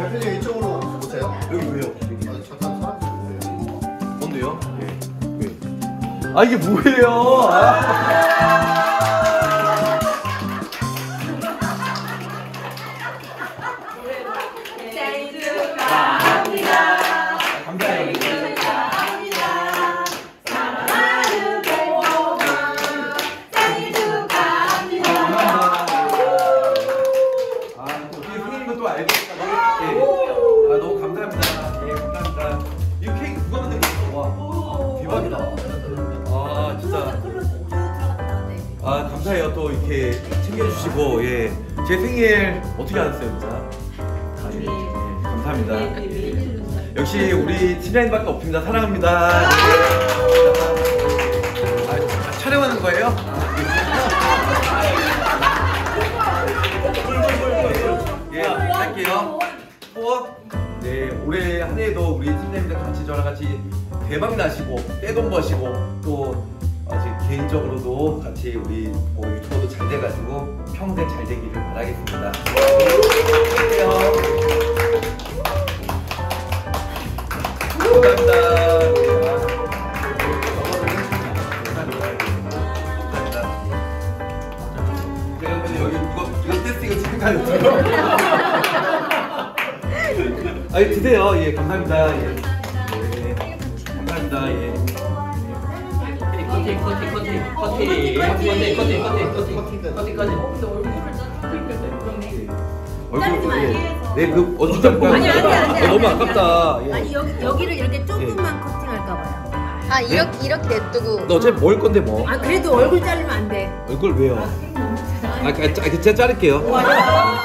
대표님 이쪽으로 오세요. 여기 왜요? 잠깐 사람들 오세요. 뭔데요? 예. 왜? 아 이게 뭐예요? 생일 축하합니다. 감사해요. 축하합니다. 사랑하는 백호만 생일 축하합니다. 아, 또 뒤에 생일인 것도 알고 있다고? 예. 아, 너무 감사합니다. 예, 감사합니다. 이 케이크 누가 만든 거예요? 와, 대박이다. 아, 진짜. 아, 감사해요. 또 이렇게 챙겨주시고, 예. 제 생일 어떻게 하셨어요, 진짜? 아, 예. 예, 감사합니다. 역시 우리 팀장님밖에 없습니다. 사랑합니다. 아, 촬영하는 거예요? 예, 할게요. 네, 올해 한 해에도 우리 팀장님들 같이 저랑 같이 대박 나시고 떼돈 버시고 또 아직 개인적으로도 같이 우리 뭐 유튜버도 잘 돼가지고 평생 잘 되기를 바라겠습니다. 할게요. 감사합니다. 제가 근데 여기 이거 테스트 이거 잠깐 아니 드세요. 예, 감사합니다. 예. 네, 감사합니다. 예. 얼굴 네, 그 어디 잠깐. 아니, 너무 아깝다. 예. 아니 여기를 이렇게 조금만 커팅할까 봐요. 아 이렇게 냅두고. 너 어차피 먹을 건데 뭐. 아 그래도 얼굴 자르면 안 돼. 얼굴 왜요? 제가 자를게요.